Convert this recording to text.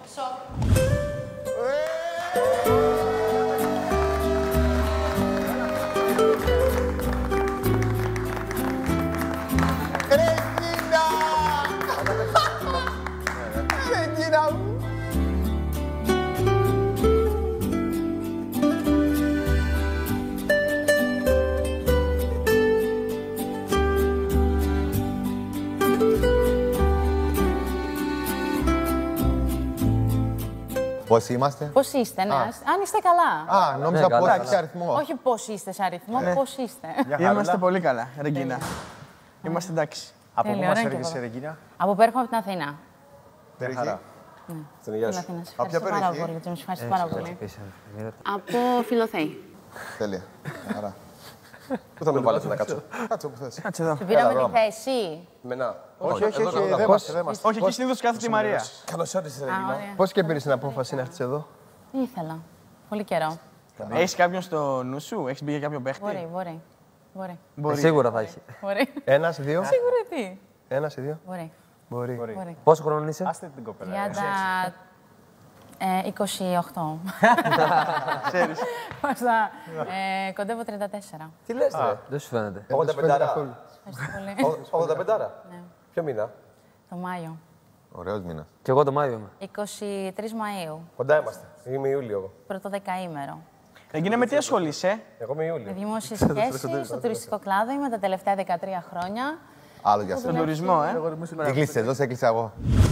Ρεγκίνα μου. Πώς είμαστε? Πώς είστε, ναι. Αν είστε καλά. Α, νόμιζα πώς είσαι αριθμό. Όχι πώς είστε σε αριθμό, πώς είστε. Είμαστε πολύ καλά, Ρεγκίνα. Είμαστε εντάξει. Από πού Τέλεια, μας ωραία έρχεσαι, και εγώ. Ρεγκίνα? Από που έρχομαι από την Αθήνα. Περιοχή. Στην υγεία σου. Αθήνα. Σε Από ποια ευχαριστώ πάρα περιοχή? πολύ. Τζίμι, σε ευχαριστώ πάρα πολύ. Από Φιλοθέη. Τέλεια. Άρα. Πού θα με βάλετε να κάτσω? Κάτσε όπου θες. Κάτσε εδώ. Σου πήραμε Έλα, τη θέση. Μενά. Όχι, δεν είμαστε. Όχι, εκεί συνήθως κάθεται η Μαρία. Καλώς όρισες, Α, Ρεγκίνα. ωραία. Πώς και πήρες την απόφαση να έρθεις εδώ? Ήθελα. Πολύ καιρό. Έχεις κάποιον στο νου σου, έχεις μπει για κάποιο παίχτη? Μπορεί. Σίγουρα θα έχει. Μπορεί. Ένας, δύο. Σίγουρα τι. Ένας ή δύο. Μπορεί. Μπορεί. Πόσο χρόνο είσαι? Άστε την κοπέλα. 28. Ξέρεις. Μάλιστα. Κοντεύω 34. Τι λες, ρε? Δεν σου φαίνεται. 85άρα. Ευχαριστώ πολύ. 85άρα. Ναι. Ποιο μήνα? Το Μάιο. Ωραίος μήνας. Κι εγώ το Μάιο είμαι. 23 Μαΐου. Κοντά είμαστε. Είμαι Ιούλιο εγώ. Πρώτο δεκαήμερο. Ρεγκίνα, με τι ασχολείσαι? Εγώ είμαι Ιούλιο. Με δημόσιες σχέσεις, στο τουριστικό κλάδο είμαι τα τελευταία 13 χρόνια. Άλλο για Στον σένα. τουρισμό, Τι κλείσε εδώ, σε έκλεισα εγώ.